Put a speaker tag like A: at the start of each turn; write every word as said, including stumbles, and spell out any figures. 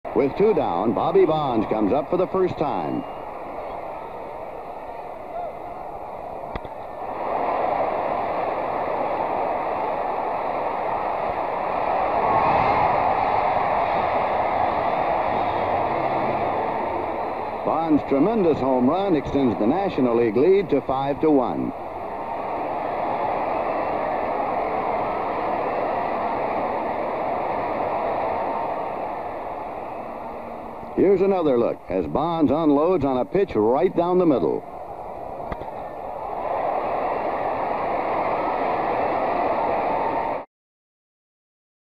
A: With two down, Bobby Bonds comes up for the first time. Bonds' tremendous home run extends the National League lead to five to one. Here's another look as Bonds unloads on a pitch right down the middle.